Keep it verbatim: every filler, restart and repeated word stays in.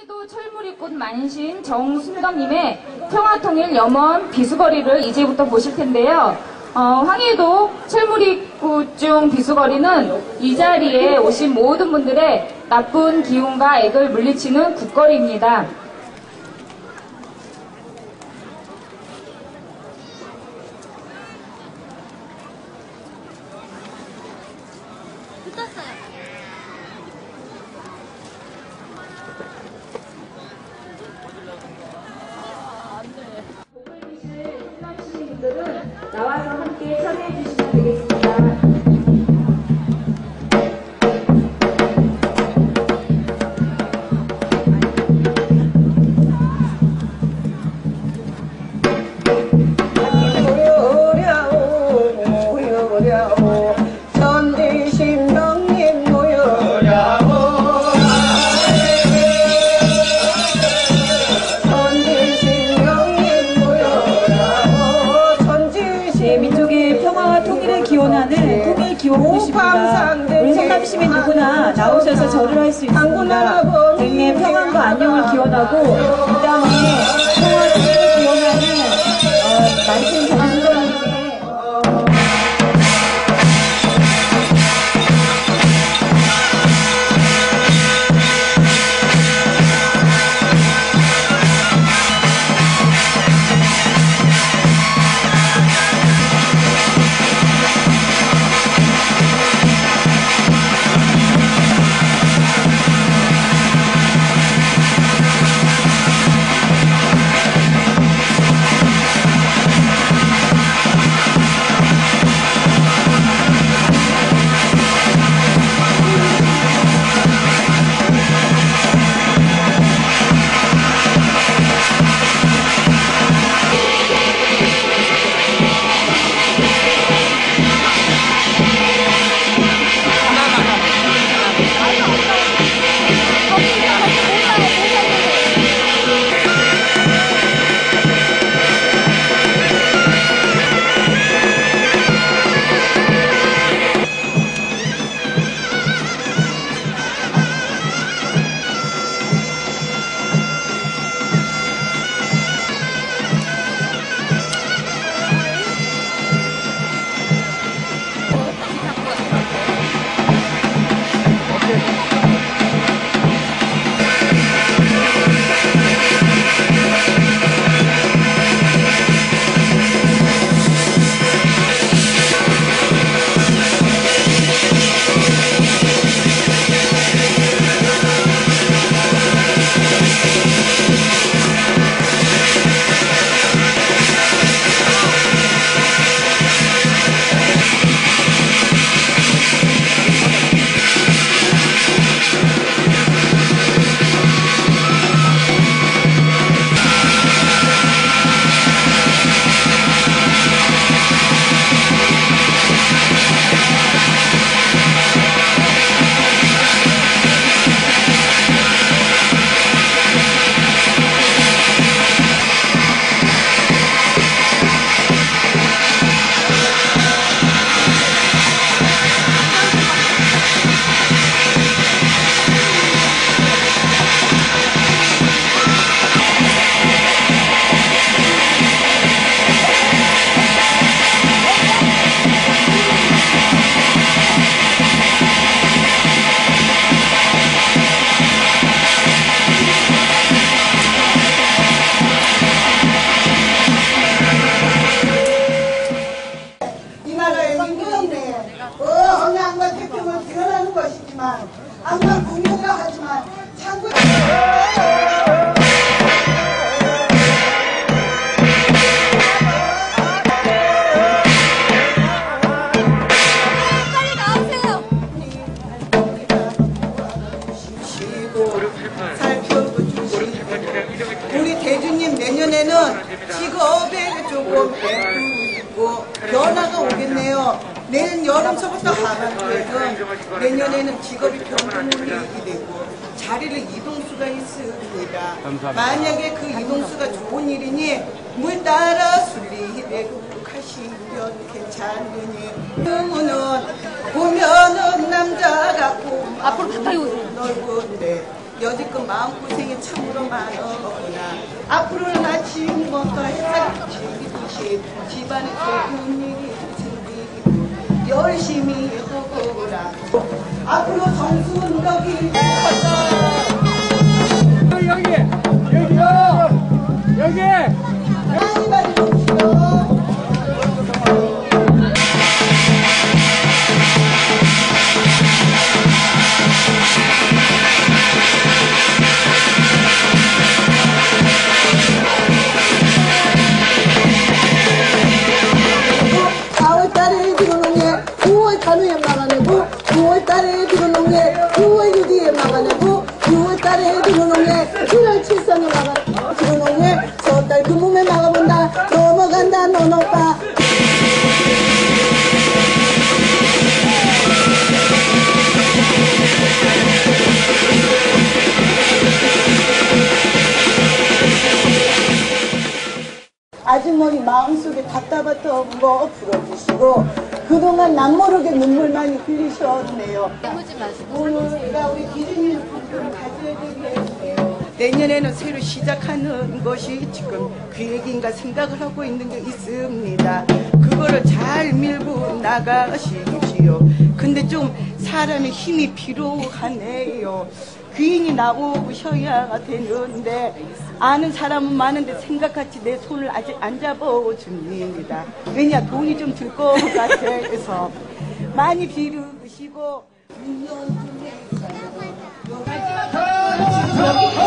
황해도 철물이꽃 만신 정순덕님의 평화통일 염원 비수거리를 이제부터 보실 텐데요. 어, 황해도 철물이꽃 중 비수거리는 이 자리에 오신 모든 분들의 나쁜 기운과 액을 물리치는 국거리입니다. 나와서 함께 참여해 주시면 되겠습니다. 기원하는 통일 기원꽃입니다. 우리 성남 시민 누구나 나오셔서 절을 할 수 있습니다. 백년 평안과 안녕을 기원하고 그 다음에 평화 통일을 기원하는 어, 만신 정신권님의 항상 공격을 하지만 참고 빨리 나오세요. 살펴보시고 우리 대주님 내년에는 직업에 조금 있고 변화가 오겠네요. 내년 여름서부터 하반기에는 내년에는 직업이 변동이 되고 자리를 이동수가 있습니다. 감사합니다. 만약에 그 이동수가 좋은 일이니 물 따라 순리대로 가시면 괜찮으니 그러면은 보면은 남자 같고 앞으로 가까이 오세요. 넓은데 여지껏 마음고생이 참 많구나. 앞으로는 아침부터 햇살 비치듯이 집안에 좋은 일이 생기고 열심히 해보라. 앞으로 정순덕이 여기 여기요 여기 많이 많이 봅시다. 사월달에 들어오는 게 구월 단위에 막아내고 구월달에 들어오는 게 구월 육일에 막아내고 유월달에 들어오는 게 칠월 칠성에 막아 들어오는 게 저달 금음에 막아본다. 넘어간다 넌 오빠. 아주머니 마음속에 답답했던 거 풀어주시고 그동안 남모르게 눈물 많이 흘리셨네요. 오늘가 우리 기준님 가져야 되겠네요. 내년에는 새로 시작하는 것이 지금 계획인가 생각을 하고 있는 게 있습니다. 그거를 잘 밀고 나가시지요. 근데 좀 사람의 힘이 필요하네요. 귀인이 나오셔야 되는데 아는 사람은 많은데 생각같이 내 손을 아직 안 잡아줍니다. 왜냐 돈이 좀 들 것 같아서 많이 비르시고